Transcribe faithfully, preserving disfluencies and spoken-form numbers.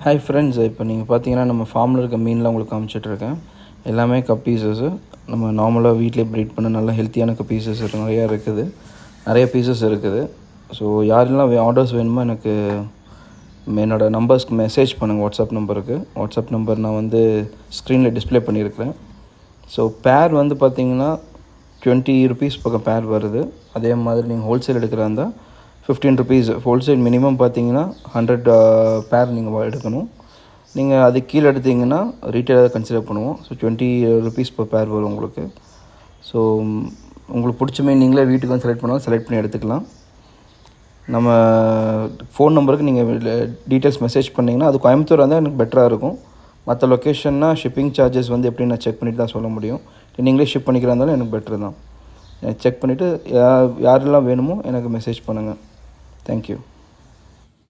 Hi friends, இப்போ நீங்கள் பார்த்தீங்கன்னா நம்ம ஃபார்மில் இருக்க மீன்லாம் உங்களுக்கு காமிச்சிட்ருக்கேன். எல்லாமே கப்பீசஸ்ஸு நம்ம நார்மலாக வீட்டிலே ப்ரீட் பண்ண நல்ல ஹெல்த்தியான கப்பீசஸ் நிறையா இருக்குது. நிறைய பீசஸ் இருக்குது. ஸோ யாரெல்லாம் ஆர்டர்ஸ் வேணுமோ எனக்கு என்னோடய நம்பர்ஸ்க்கு மெசேஜ் பண்ணுங்கள். வாட்ஸ்அப் நம்பருக்கு வாட்ஸ்அப் நம்பர் நான் வந்து ஸ்க்ரீனில் டிஸ்பிளே பண்ணியிருக்கிறேன். ஸோ பேர் வந்து பார்த்தீங்கன்னா டுவெண்ட்டி ருபீஸ் பக்கம் பேர் வருது. அதே மாதிரி நீங்கள் ஹோல்சேல் எடுக்கிறா இருந்தால் ஃபிஃப்டீன் ருபீஸ். ஹோல்சேல் மினிமம் பார்த்தீங்கன்னா ஹண்ட்ரட் பேர் நீங்கள் எடுக்கணும். நீங்கள் அது கீழே எடுத்தீங்கன்னா ரீட்டெயிலாக கன்சிடர் பண்ணுவோம். So twenty rupees per pair வரும் உங்களுக்கு. ஸோ உங்களுக்கு பிடிச்ச மீன் நீங்களே வீட்டுக்கு வந்து செலக்ட் பண்ணாலும் செலக்ட் பண்ணி எடுத்துக்கலாம். நம்ம ஃபோன் நம்பருக்கு நீங்கள் டீட்டெயில்ஸ் மெசேஜ் பண்ணிங்கன்னா அது கோயம்புத்தூர் இருந்தால் எனக்கு பெட்டராக இருக்கும். மற்ற லொக்கேஷன்னா ஷிப்பிங் சார்ஜஸ் வந்து எப்படி நான் செக் பண்ணிவிட்டு தான் சொல்ல முடியும். நீங்களே ஷிப் பண்ணிக்கிறா இருந்தாலும் எனக்கு பெட்ரு தான். செக் பண்ணிவிட்டு யார் யாரெல்லாம் வேணுமோ எனக்கு மெசேஜ் பண்ணுங்கள். தேங்க்யூ.